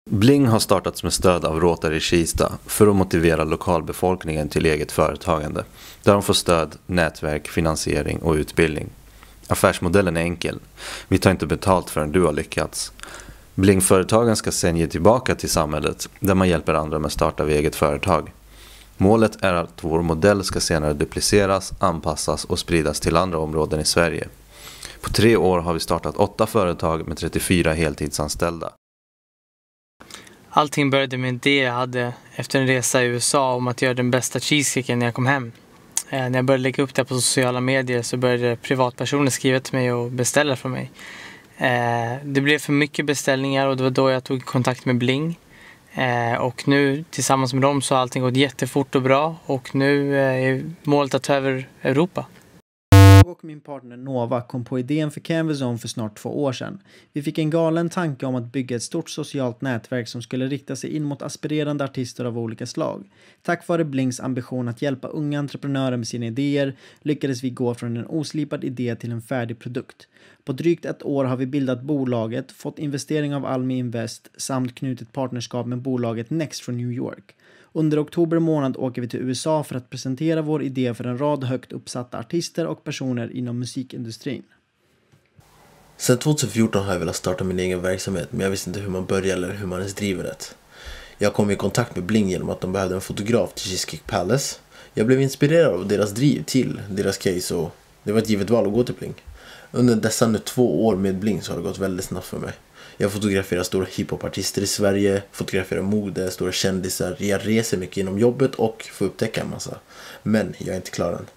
Bling har startats med stöd av Rotary Kista för att motivera lokalbefolkningen till eget företagande, där de får stöd, nätverk, finansiering och utbildning. Affärsmodellen är enkel. Vi tar inte betalt förrän du har lyckats. Bling-företagen ska sedan ge tillbaka till samhället, där man hjälper andra med att starta av eget företag. Målet är att vår modell ska senare dupliceras, anpassas och spridas till andra områden i Sverige. På 3 år har vi startat 8 företag med 34 heltidsanställda. Allting började med en idé jag hade efter en resa i USA om att göra den bästa cheesecaken när jag kom hem. När jag började lägga upp det på sociala medier så började privatpersoner skriva till mig och beställa från mig. Det blev för mycket beställningar och det var då jag tog kontakt med Bling. Och nu tillsammans med dem så har allting gått jättefort och bra och nu är målet att ta över Europa. Jag och min partner Nova kom på idén för Canvas On för snart 2 år sedan. Vi fick en galen tanke om att bygga ett stort socialt nätverk som skulle rikta sig in mot aspirerande artister av olika slag. Tack vare Blings ambition att hjälpa unga entreprenörer med sina idéer lyckades vi gå från en oslipad idé till en färdig produkt. På drygt 1 år har vi bildat bolaget, fått investering av Almi Invest samt knutit partnerskap med bolaget Next från New York. Under oktober månad åker vi till USA för att presentera vår idé för en rad högt uppsatta artister och personer inom musikindustrin. Sedan 2014 har jag velat starta min egen verksamhet, men jag visste inte hur man börjar eller hur man ens driver det. Jag kom i kontakt med Bling genom att de behövde en fotograf till Cheesecake Palace. Jag blev inspirerad av deras driv till deras case och det var ett givet val att gå till Bling. Under dessa nu 2 år med Bling så har det gått väldigt snabbt för mig. Jag fotograferar stora hiphopartister i Sverige, fotograferar mode, stora kändisar. Jag reser mycket inom jobbet och får upptäcka en massa. Men jag är inte klar än.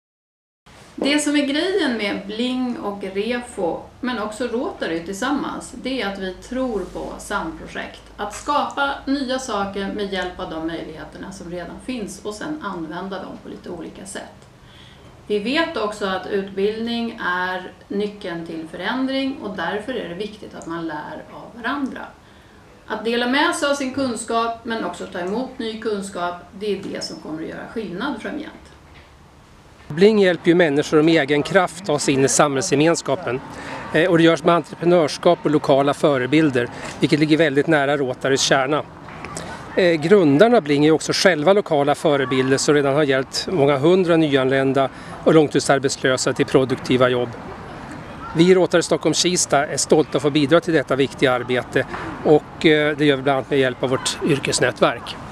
Det som är grejen med Bling och Refo, men också Rotary tillsammans, det är att vi tror på samprojekt. Att skapa nya saker med hjälp av de möjligheterna som redan finns och sedan använda dem på lite olika sätt. Vi vet också att utbildning är nyckeln till förändring och därför är det viktigt att man lär av varandra. Att dela med sig av sin kunskap men också ta emot ny kunskap, det är det som kommer att göra skillnad framgent. Bling hjälper ju människor med egen kraft ta sig in i samhällsgemenskapen. Och det görs med entreprenörskap och lokala förebilder, vilket ligger väldigt nära Rotarys kärna. Grundarna Bling är också själva lokala förebilder som redan har hjälpt många 100 nyanlända och långtidsarbetslösa till produktiva jobb. Vi i Rotary Stockholm Kista är stolta att få bidra till detta viktiga arbete och det gör vi bland annat med hjälp av vårt yrkesnätverk.